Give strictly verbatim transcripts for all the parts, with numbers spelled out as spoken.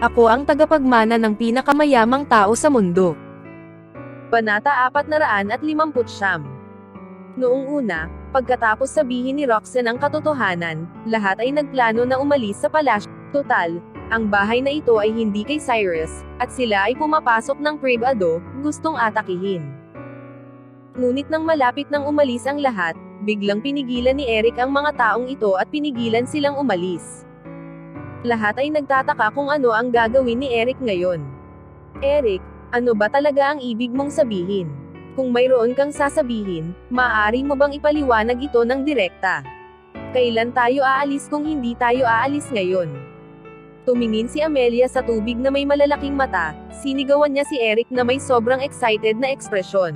Ako ang tagapagmana ng pinakamayamang tao sa mundo. Panata apat na limampu't siyam. Noong una, pagkatapos sabihin ni Roxanne ang katotohanan, lahat ay nagplano na umalis sa palasyo. Total, ang bahay na ito ay hindi kay Cyrus, at sila ay pumapasok ng privado, gustong atakihin. Ngunit nang malapit nang umalis ang lahat, biglang pinigilan ni Eric ang mga taong ito at pinigilan silang umalis. Lahat ay nagtataka kung ano ang gagawin ni Eric ngayon. Eric, ano ba talaga ang ibig mong sabihin? Kung mayroon kang sasabihin, maaari mo bang ipaliwanag ito ng direkta? Kailan tayo aalis kung hindi tayo aalis ngayon? Tumingin si Amelia sa tubig na may malalaking mata, sinigawan niya si Eric na may sobrang excited na ekspresyon.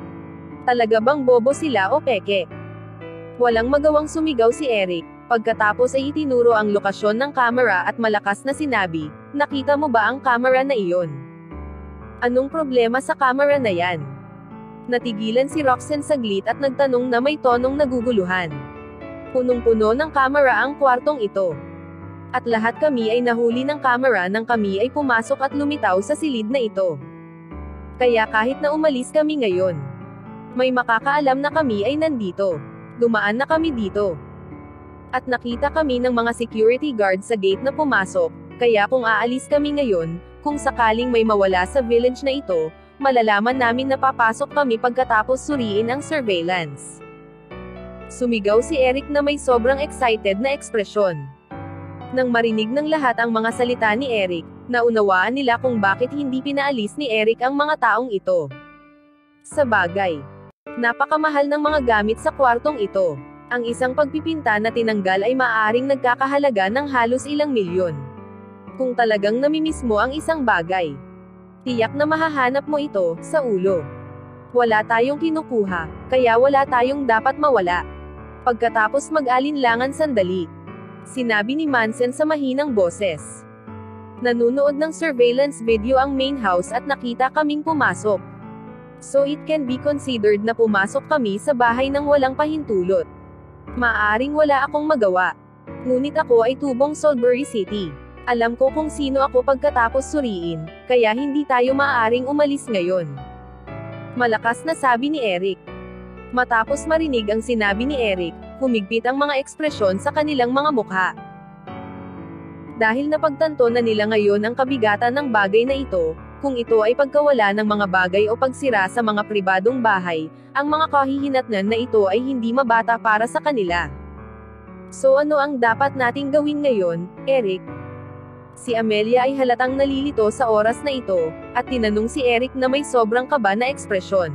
Talaga bang bobo sila o peke? Walang magawang sumigaw si Eric. Pagkatapos ay itinuro ang lokasyon ng kamera at malakas na sinabi, nakita mo ba ang kamera na iyon? Anong problema sa kamera na yan? Natigilan si Roxanne saglit at nagtanong na may tonong naguguluhan. Punong-puno ng kamera ang kwartong ito. At lahat kami ay nahuli ng kamera nang kami ay pumasok at lumitaw sa silid na ito. Kaya kahit na umalis kami ngayon, may makakaalam na kami ay nandito. Dumaan na kami dito. At nakita kami ng mga security guard sa gate na pumasok, kaya kung aalis kami ngayon, kung sakaling may mawala sa village na ito, malalaman namin na papasok kami pagkatapos suriin ang surveillance. Sumigaw si Eric na may sobrang excited na ekspresyon. Nang marinig ng lahat ang mga salita ni Eric, naunawaan nila kung bakit hindi pinaalis ni Eric ang mga taong ito. Sa bagay, napakamahal ng mga gamit sa kwartong ito. Ang isang pagpipinta na tinanggal ay maaaring nagkakahalaga ng halos ilang milyon. Kung talagang namimiss mo ang isang bagay, tiyak na mahahanap mo ito sa ulo. Wala tayong kinukuha, kaya wala tayong dapat mawala. Pagkatapos mag-alinlangan sandali, sinabi ni Manson sa mahinang boses. Nanunood ng surveillance video ang main house at nakita kaming pumasok. So it can be considered na pumasok kami sa bahay ng walang pahintulot. Maaring wala akong magawa. Ngunit ako ay tubong Salisbury City. Alam ko kung sino ako pagkatapos suriin, kaya hindi tayo maaaring umalis ngayon. Malakas na sabi ni Eric. Matapos marinig ang sinabi ni Eric, humigpit ang mga ekspresyon sa kanilang mga mukha. Dahil napagtanto na nila ngayon ang kabigatan ng bagay na ito, kung ito ay pagkawala ng mga bagay o pagsira sa mga pribadong bahay, ang mga kahihinatnan na ito ay hindi mabata para sa kanila. So ano ang dapat nating gawin ngayon, Eric? Si Amelia ay halatang nalilito sa oras na ito, at tinanong si Eric na may sobrang kaba na ekspresyon.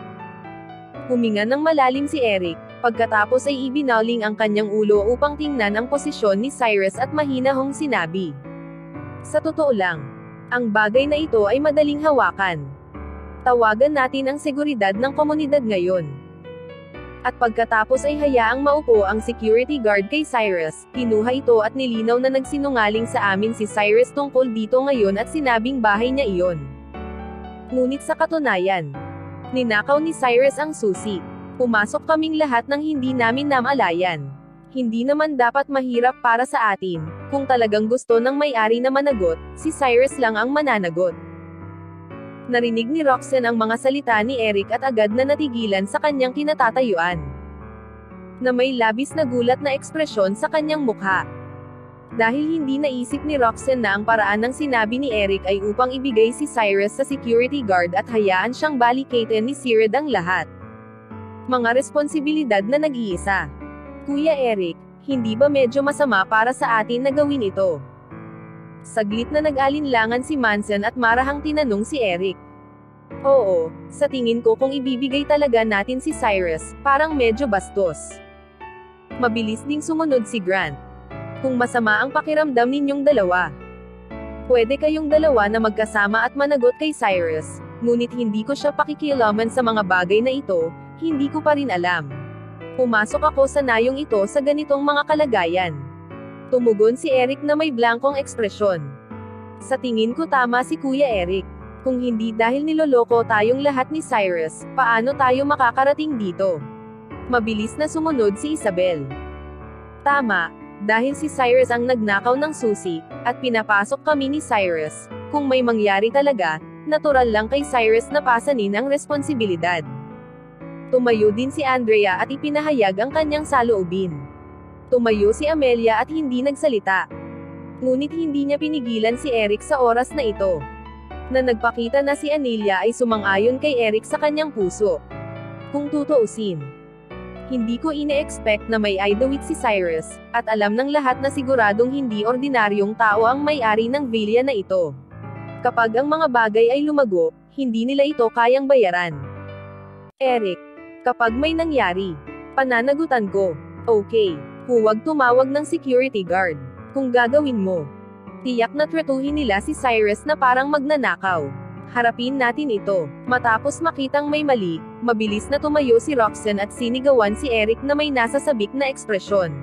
Huminga ng malalim si Eric, pagkatapos ay ibinaling ang kanyang ulo upang tingnan ang posisyon ni Cyrus at mahinahong sinabi. Sa totoo lang, ang bagay na ito ay madaling hawakan. Tawagan natin ang seguridad ng komunidad ngayon. At pagkatapos ay hayaang maupo ang security guard kay Cyrus, kinuha ito at nilinaw na nagsinungaling sa amin si Cyrus tungkol dito ngayon at sinabing bahay niya iyon. Ngunit sa katunayan, ninakaw ni Cyrus ang susi. Pumasok kaming lahat ng hindi namin namalayan. Hindi naman dapat mahirap para sa atin, kung talagang gusto ng may-ari na managot, si Cyrus lang ang mananagot. Narinig ni Roxanne ang mga salita ni Eric at agad na natigilan sa kanyang kinatatayuan. Na may labis na gulat na ekspresyon sa kanyang mukha. Dahil hindi naisip ni Roxanne na ang paraan ng sinabi ni Eric ay upang ibigay si Cyrus sa security guard at hayaan siyang balikatin ni Sired ang lahat. Mga responsibilidad na nag-iisa. Kuya Eric, hindi ba medyo masama para sa atin na gawin ito? Saglit na nag-alinlangan si Manson at marahang tinanong si Eric. Oo, sa tingin ko kung ibibigay talaga natin si Cyrus, parang medyo bastos. Mabilis ding sumunod si Grant. Kung masama ang pakiramdam ninyong dalawa, pwede kayong dalawa na magkasama at managot kay Cyrus, ngunit hindi ko siya pakikialaman sa mga bagay na ito, hindi ko pa rin alam. Pumasok ako sa nayong ito sa ganitong mga kalagayan. Tumugon si Eric na may blankong ekspresyon. Sa tingin ko tama si Kuya Eric. Kung hindi dahil niloloko tayong lahat ni Cyrus, paano tayo makakarating dito? Mabilis na sumunod si Isabel. Tama, Dahil si Cyrus ang nagnakaw ng susi, at pinapasok kami ni Cyrus, kung may mangyari talaga, natural lang kay Cyrus na pasanin ang responsibilidad. Tumayo din si Andrea at ipinahayag ang kanyang saloobin. Tumayo si Amelia at hindi nagsalita. Ngunit hindi niya pinigilan si Eric sa oras na ito. Na nagpakita na si Anilia ay sumang-ayon kay Eric sa kanyang puso. Kung tutuusin, hindi ko ine-expect na may idawit si Cyrus, at alam ng lahat na siguradong hindi ordinaryong tao ang may-ari ng villa na ito. Kapag ang mga bagay ay lumago, hindi nila ito kayang bayaran. Eric, kapag may nangyari, pananagutan ko. Okay, huwag tumawag ng security guard. Kung gagawin mo, tiyak na tretuhin nila si Cyrus na parang magnanakaw. Harapin natin ito. Matapos makitang may mali, mabilis na tumayo si Roxanne at sinigawan si Eric na may nasasabik na ekspresyon.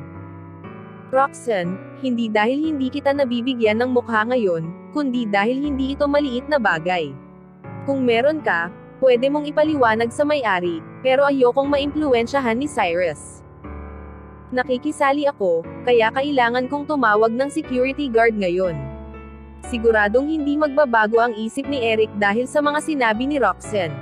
Roxanne, hindi dahil hindi kita nabibigyan ng mukha ngayon, kundi dahil hindi ito maliit na bagay. Kung meron ka, pwede mong ipaliwanag sa may-ari, pero ayokong maimpluwensyahan ni Cyrus. Nakikisali ako, kaya kailangan kong tumawag ng security guard ngayon. Siguradong hindi magbabago ang isip ni Eric dahil sa mga sinabi ni Roxanne.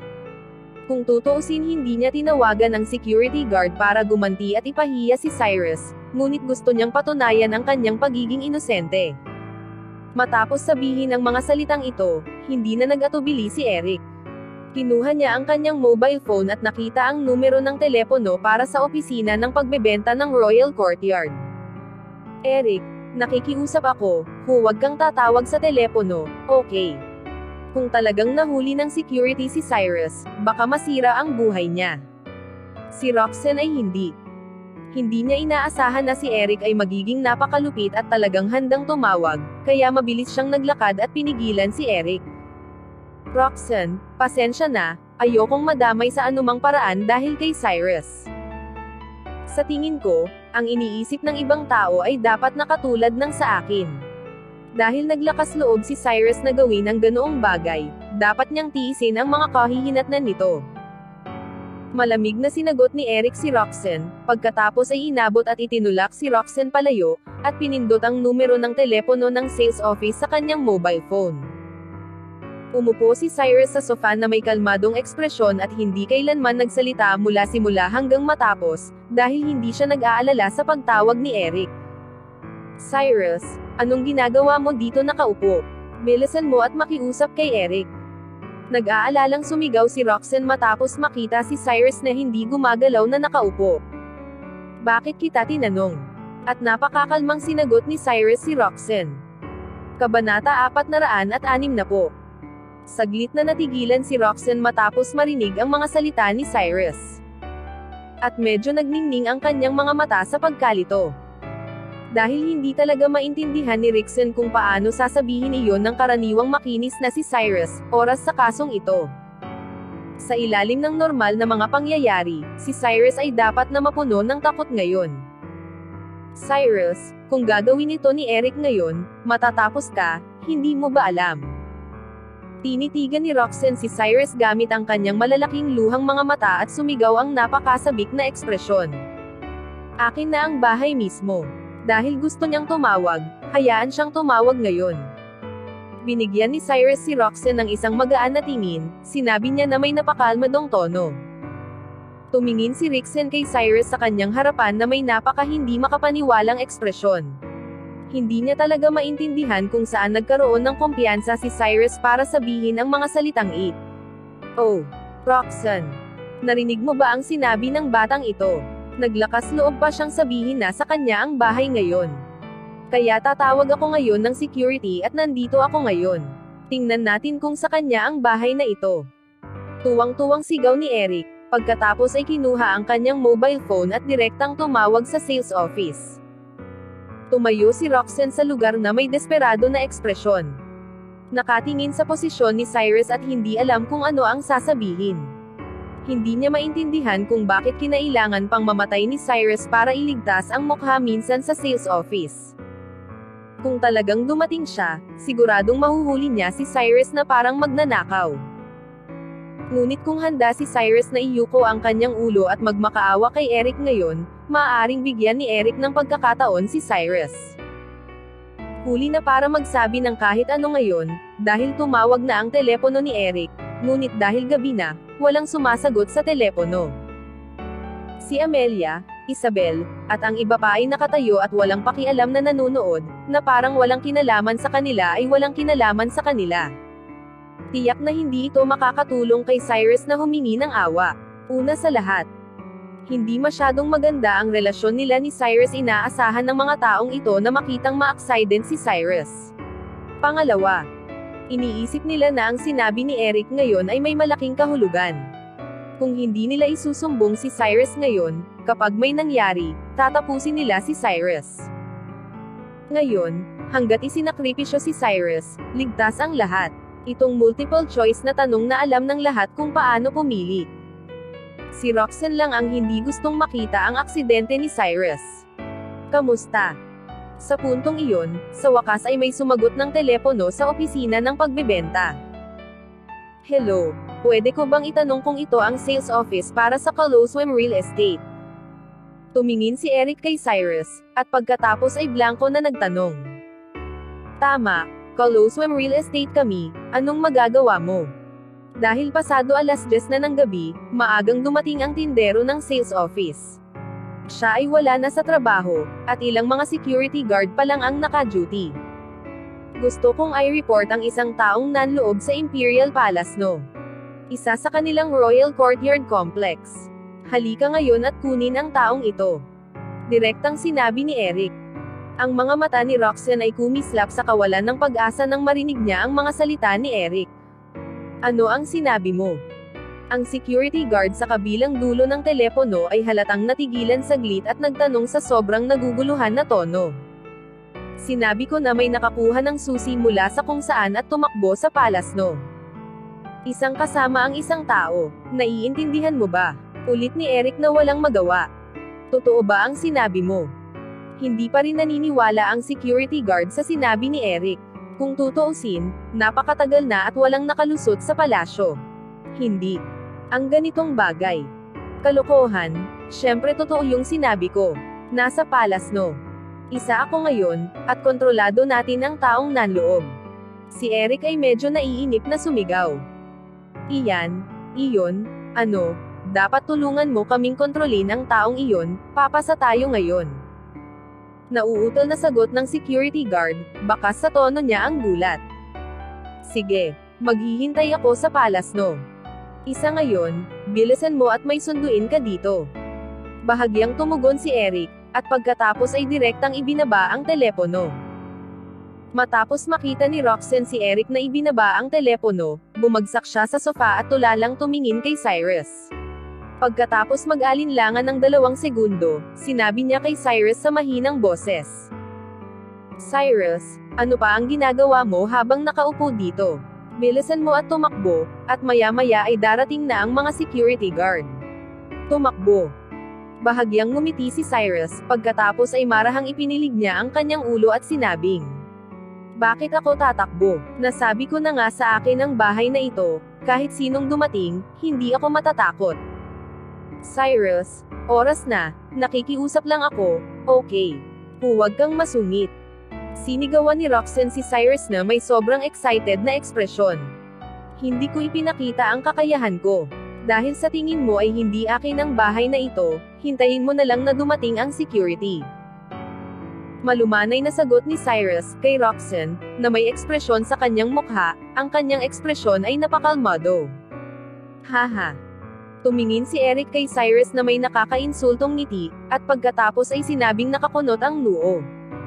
Kung tutuusin, hindi niya tinawagan ang security guard para gumanti at ipahiya si Cyrus, ngunit gusto niyang patunayan ang kanyang pagiging inosente. Matapos sabihin ang mga salitang ito, hindi na nag-atubili si Eric. Kinuha niya ang kanyang mobile phone at nakita ang numero ng telepono para sa opisina ng pagbebenta ng Royal Courtyard. Eric, nakikiusap ako, huwag kang tatawag sa telepono, okay? Kung talagang nahuli ng security si Cyrus, baka masira ang buhay niya. Si Roxanne ay hindi. Hindi niya inaasahan na si Eric ay magiging napakalupit at talagang handang tumawag, kaya mabilis siyang naglakad at pinigilan si Eric. Roxanne, pasensya na, ayokong madamay sa anumang paraan dahil kay Cyrus. Sa tingin ko, ang iniisip ng ibang tao ay dapat nakatulad ng sa akin. Dahil naglakas loob si Cyrus na gawin ang ganoong bagay, dapat niyang tiisin ang mga kahihinatnan nito. Malamig na sinagot ni Eric si Roxanne, pagkatapos ay inabot at itinulak si Roxanne palayo, at pinindot ang numero ng telepono ng sales office sa kanyang mobile phone. Umupo si Cyrus sa sofa na may kalmadong ekspresyon at hindi kailanman nagsalita mula simula hanggang matapos, dahil hindi siya nag-aalala sa pagtawag ni Eric. Cyrus, anong ginagawa mo dito nakaupo? Bilisan mo at makiusap kay Eric. Nag-aalalang sumigaw si Roxanne matapos makita si Cyrus na hindi gumagalaw na nakaupo. Bakit kita tinanong? At napakakalmang sinagot ni Cyrus si Roxanne. Kabanata apat na anim na po. Saglit na natigilan si Roxanne matapos marinig ang mga salita ni Cyrus. At medyo nagningning ang kanyang mga mata sa pagkalito. Dahil hindi talaga maintindihan ni Roxanne kung paano sasabihin iyon ng karaniwang makinis na si Cyrus, oras sa kasong ito. Sa ilalim ng normal na mga pangyayari, si Cyrus ay dapat na mapuno ng takot ngayon. Cyrus, kung gagawin ito ni Eric ngayon, matatapos ka, hindi mo ba alam? Tinitigan ni Roxanne si Cyrus gamit ang kanyang malalaking luhang mga mata at sumigaw ang napakasabik na ekspresyon. Akin na ang bahay mismo. Dahil gusto niyang tumawag, hayaan siyang tumawag ngayon. Binigyan ni Cyrus si Roxanne ng isang magaan na tingin, sinabi niya na may napakalmadong tono. Tumingin si Roxanne kay Cyrus sa kanyang harapan na may napaka hindi makapaniwalang ekspresyon. Hindi niya talaga maintindihan kung saan nagkaroon ng kumpiyansa si Cyrus para sabihin ang mga salitang it. Oh, Roxanne. Narinig mo ba ang sinabi ng batang ito? Naglakas loob pa siyang sabihin na sa kanya ang bahay ngayon. Kaya tatawag ako ngayon ng security at nandito ako ngayon. Tingnan natin kung sa kanya ang bahay na ito. Tuwang-tuwang sigaw ni Eric, pagkatapos ay kinuha ang kanyang mobile phone at direktang tumawag sa sales office. Tumayo si Roxanne sa lugar na may desperado na ekspresyon. Nakatingin sa posisyon ni Cyrus at hindi alam kung ano ang sasabihin. Hindi niya maintindihan kung bakit kinailangan pang mamatay ni Cyrus para iligtas ang mukha minsan sa sales office. Kung talagang dumating siya, siguradong mahuhuli niya si Cyrus na parang magnanakaw. Ngunit kung handa si Cyrus na iyuko ang kanyang ulo at magmakaawa kay Eric ngayon, maaaring bigyan ni Eric ng pagkakataon si Cyrus. Huli na para magsabi ng kahit ano ngayon, dahil tumawag na ang telepono ni Eric, ngunit dahil gabi na, walang sumasagot sa telepono. Si Amelia, Isabel, at ang iba pa ay nakatayo at walang pakialam na nanunood, na parang walang kinalaman sa kanila ay walang kinalaman sa kanila. Tiyak na hindi ito makakatulong kay Cyrus na humingi ng awa. Una sa lahat, hindi masyadong maganda ang relasyon nila ni Cyrus. Inaasahan ng mga taong ito na makitang ma-excited si Cyrus. Pangalawa, iniisip nila na ang sinabi ni Eric ngayon ay may malaking kahulugan. Kung hindi nila isusumbong si Cyrus ngayon, kapag may nangyari, tatapusin nila si Cyrus. Ngayon, hanggat isinakripisyo si Cyrus, ligtas ang lahat. Itong multiple choice na tanong na alam ng lahat kung paano pumili. Si Roxanne lang ang hindi gustong makita ang aksidente ni Cyrus. Kamusta? Sa puntong iyon, sa wakas ay may sumagot ng telepono sa opisina ng pagbebenta. Hello, pwede ko bang itanong kung ito ang sales office para sa Colosseum Real Estate? Tumingin si Eric kay Cyrus, at pagkatapos ay blanko na nagtanong. Tama, Colosseum Real Estate kami, anong magagawa mo? Dahil pasado alas diyes na ng gabi, maagang dumating ang tindero ng sales office. Siya ay wala na sa trabaho, at ilang mga security guard pa lang ang naka-duty. Gusto kong i-report ang isang taong nanloob sa Imperial Palace no. Isa sa kanilang Royal Courtyard Complex. Halika ngayon at kunin ang taong ito. Direktang sinabi ni Eric. Ang mga mata ni Roxanne ay kumislap sa kawalan ng pag-asa nang marinig niya ang mga salita ni Eric. Ano ang sinabi mo? Ang security guard sa kabilang dulo ng telepono ay halatang natigilan saglit at nagtanong sa sobrang naguguluhan na tono. Sinabi ko na may nakakuha ng susi mula sa kung saan at tumakbo sa palas no. Isang kasama ang isang tao, naiintindihan mo ba? Ulit ni Eric na walang magawa. Totoo ba ang sinabi mo? Hindi pa rin naniniwala ang security guard sa sinabi ni Eric. Kung tutuusin, napakatagal na at walang nakalusot sa palasyo. Hindi. Ang ganitong bagay. Kalokohan, syempre totoo yung sinabi ko. Nasa palas no. Isa ako ngayon, at kontrolado natin ang taong nanloob. Si Eric ay medyo naiinip na sumigaw. Iyan, iyon, ano, dapat tulungan mo kaming kontrolin ang taong iyon, papasa tayo ngayon. Nauutol na sagot ng security guard, bakas sa tono niya ang gulat. Sige, maghihintay ako sa palas no. Isa ngayon, bilisan mo at may sunduin ka dito. Bahagyang tumugon si Eric, at pagkatapos ay direktang ibinaba ang telepono. Matapos makita ni Roxanne si Eric na ibinaba ang telepono, bumagsak siya sa sofa at tulalang tumingin kay Cyrus. Pagkatapos mag-alinlangan ng dalawang segundo, sinabi niya kay Cyrus sa mahinang boses. Cyrus, ano pa ang ginagawa mo habang nakaupo dito? Bilisan mo at tumakbo, at maya-maya ay darating na ang mga security guard. Tumakbo. Bahagyang ngumiti si Cyrus, pagkatapos ay marahang ipinilig niya ang kanyang ulo at sinabing, bakit ako tatakbo? Nasabi ko na nga sa akin ang bahay na ito, kahit sinong dumating, hindi ako matatakot. Cyrus, oras na, nakikiusap lang ako, okay. Huwag kang masungit. Sinigawan ni Roxanne si Cyrus na may sobrang excited na ekspresyon. Hindi ko ipinakita ang kakayahan ko. Dahil sa tingin mo ay hindi akin ang bahay na ito, hintayin mo na lang na dumating ang security. Malumanay na sagot ni Cyrus, kay Roxanne, na may ekspresyon sa kanyang mukha, ang kanyang ekspresyon ay napakalmado. Haha. Tumingin si Eric kay Cyrus na may nakakainsultong ngiti, at pagkatapos ay sinabing nakakunot ang noo.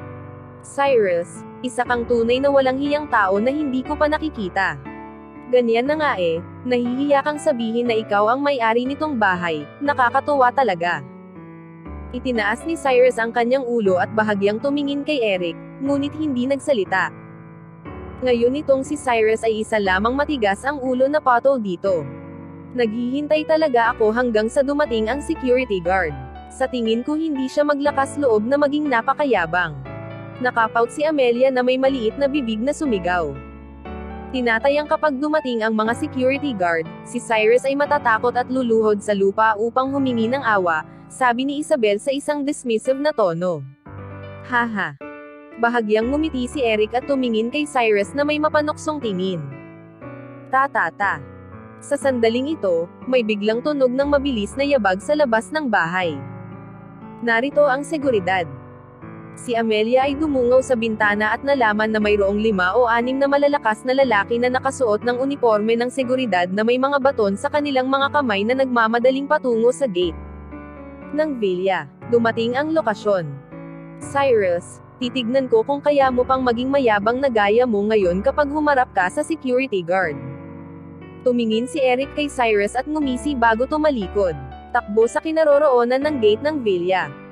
Cyrus, isa kang tunay na walang hiyang tao na hindi ko pa nakikita. Ganyan na nga eh, nahihiya kang sabihin na ikaw ang may-ari nitong bahay, nakakatuwa talaga. Itinaas ni Cyrus ang kanyang ulo at bahagyang tumingin kay Eric, ngunit hindi nagsalita. Ngayon itong si Cyrus ay isa lamang matigas ang ulo na patol dito. Naghihintay talaga ako hanggang sa dumating ang security guard. Sa tingin ko hindi siya maglakas loob na maging napakayabang. Nakapout si Amelia na may maliit na bibig na sumigaw. Tinatayang kapag dumating ang mga security guard, si Cyrus ay matatakot at luluhod sa lupa upang humingi ng awa, sabi ni Isabel sa isang dismissive na tono. Haha. Bahagyang ngumiti si Eric at tumingin kay Cyrus na may mapanuksong tingin. Ta-ta-ta. Sa sandaling ito, may biglang tunog ng mabilis na yabag sa labas ng bahay. Narito ang seguridad. Si Amelia ay dumungaw sa bintana at nalaman na mayroong lima o anim na malalakas na lalaki na nakasuot ng uniforme ng seguridad na may mga baton sa kanilang mga kamay na nagmamadaling patungo sa gate ng villa. Dumating ang lokasyon. Cyrus, titignan ko kung kaya mo pang maging mayabang na gaya mo ngayon kapag humarap ka sa security guard. Tumingin si Eric kay Cyrus at ngumisi bago tumalikod. Takbo sa kinaroroonan ng gate ng villa.